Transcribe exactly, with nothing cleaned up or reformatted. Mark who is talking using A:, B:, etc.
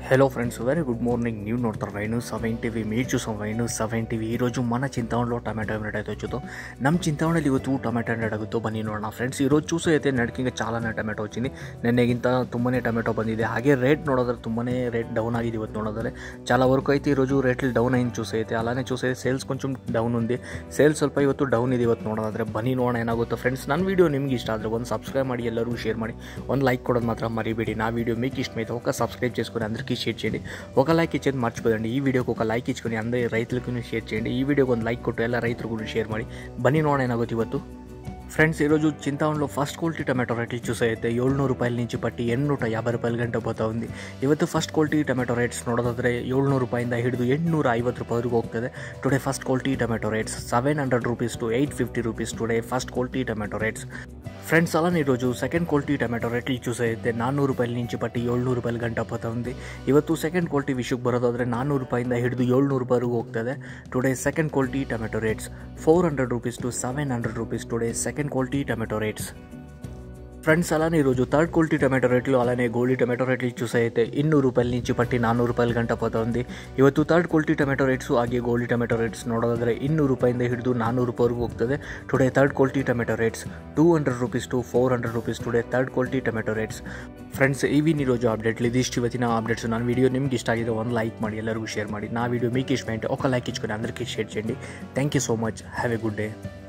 A: Hello friends, very good morning. New నోಡ್ತಾರೆ వైನು seven TV మీరు చూసాం వైನು ಸೆವೆನ್ ಟಿವಿ. ఈరోజు మన చింతవణలో టమాటో రేట్ అయితే వచ్చుతో ನಮ್ಮ చింతವಣಲ್ಲಿ ಇವತ್ತು ಟೊಮೆಟೊ ರೇಟ್ ಆಗುತ್ತೋ ಬನ್ನಿ ನೋಡೋಣ ಫ್ರೆಂಡ್ಸ್. ಈರೋಜು ಚೂಸು ಐತೆ ನಡ್ಕಿಂಗೆ ಚಾಲಾನೆ ಟೊಮೆಟೊ వచ్చింది. ನೆನ್ನೆಗಿಂತ ತುಂಬನೇ ಟೊಮೆಟೊ ಬಂದಿದೆ. ಹಾಗೆ ರೇಟ್ ನೋಡೋದ್ರೆ ತುಂಬನೇ ರೇಟ್ డౌన్ ಆಗಿದೆ. ಇವತ್ತು ನೋಡೋದ್ರೆ చాలా వరకు అయితే ఈరోజు రేట్లు డౌన్ అయింది చూసైతే. అలానే చూసైతే సేల్స్ కొంచెం డౌన్ ఉంది. ಸೇಲ್ಸ್ ಸ್ವಲ್ಪ ಇವತ್ತು ಡೌನ್ ಇದೆ. ಇವತ್ತು ನೋಡೋದಾದ್ರೆ ಬನ್ನಿ ನೋಡೋಣ ಏನಾಗುತ್ತೋ ಫ್ರೆಂಡ್ಸ್. ನನ್ನ ವೀಡಿಯೋ ನಿಮ್ಗೆ ಇಷ್ಟ ಆದರೆ ಒಂದು సబ్స్క్రైబ్ ಮಾಡಿ, ಎಲ್ಲರಿಗೂ ಶೇರ್ ಮಾಡಿ, ಒಂದು లైక్ కొడడం మాత్రం మరిబేడి. నా వీడియో మీకు ఇష్టమైతే ఒక సబ్స్క్రైబ్ చేసుకొని అందరికీ షేర్ చేయండి. ఒక లైక్ ఇచ్చేది మర్చిపోదండి. ఈ వీడియోకి ఒక లైక్ ఇచ్చుకొని అందరి రైతులకు షేర్ చేయండి. ఈ వీడియోకి ಒಂದು లైక్ కొಟ್ಟು ಎಲ್ಲ ರೈತರಿಗೂ ಶೇರ್ ಮಾಡಿ. ಬನ್ನಿ ನೋಡೋಣ ಏನಾಗುತ್ತೆ ಇವತ್ತು ఫ్రెండ్స్. ఈరోజు చింతవణలో ఫస్ట్ క్వాలిటీ టమాటో రేట్లు చూసైతే ఏಳ್ನೂರು రూపాయల నుంచి పట్టి ಎಂಟುನೂರ యాభై రూపాయల ಗಂಟೆ పోతా ఉంది. ಇವತ್ತು ಫಸ್ಟ್ ಕ್ವಾಲಿಟಿ ಟೊಮೆಟೊ ರೇಟ್ಸ್ ನೋಡೋದಾದ್ರೆ ಏಳ್ನೂರು ರೂಪಾಯಿಂದ ಹಿಡಿದು ಎಂಟುನೂರ ಐವತ್ತು ರೂಪಾಯಿವರೆಗೂ ಹೋಗ್ತದೆ. Today first quality tomato rates seven hundred rupees to eight fifty rupees today first quality tomato rates friends. అలానే ఈరోజు సెకండ్ క్వాలిటీ టొమాటో రేట్లు చూసైతే నాನ್ನೂರು రూపాయల నుంచి పట్టి ಏಳ್ನೂರು ರೂಪಾయల ಗಂಟೆ పోతా ఉంది. ಇವತ್ತು ಸೆಕೆಂಡ್ ಕ್ವಾಲಿಟಿ ವಿಷಯಕ್ಕೆ ಬರೋದಾದ್ರೆ ನಾನ್ನೂರು ರೂಪಾಯಿಂದ ಹಿಡಿದು ಏಳ್ನೂರು ರೂಪಾಯಿವರೆಗೂ ಹೋಗ್ತದೆ. Today second quality tomato rates four hundred rupees to seven hundred rupees today second quality tomato rates friends. అలానే ఈరోజు థర్డ్ క్వాలిటీ టొమాటో రేట్లు అలానే గోల్డీ టొమాటో రేట్లు చూసైతే ಇನ್ನೂರು ರೂಪಾయల నుంచి పట్టి నాನ್ನೂರು ರೂಪಾయల ಗಂಟೆ పోతా ఉంది. ಇವತ್ತು ಥರ್ಡ್ ಕ್ವಾಲಿಟಿ ಟೊಮೆಟೊ ರೇಟ್ಸು ಹಾಗೆ ಗೋಲ್ಡಿ ಟೊಮೆಟೊ ರೇಟ್ಸ್ ನೋಡೋದಾದ್ರೆ ಇನ್ನೂರು ರೂಪಾಯಿಂದ ಹಿಡಿದು ನಾನ್ನೂರು ರೂಪಾಯಿವರೆಗೂ ಹೋಗ್ತದೆ. Today third quality tomato rates two hundred rupees to four hundred rupees today third quality tomato rates friends. ಇವಿನ ఈరోజు అప్డేట్లు ఇదిಷ್ಟು ಇವತ್ತಿನ అప్డేట్స్. ನನ್ನ వీడియో ನಿಮ್ಗೆ ಇಷ್ಟ ಆಗಿದೆ ಒಂದು ಲೈಕ್ ಮಾಡಿ, ಎಲ್ಲರಿಗೂ ಶೇರ್ ಮಾಡಿ. నా వీడియో మీకు ఇష్టమైతే ఒక లైక్ ఇచ్చుకొని అందరికీ షేర్ చేయండి. Thank you so much. Have a good day.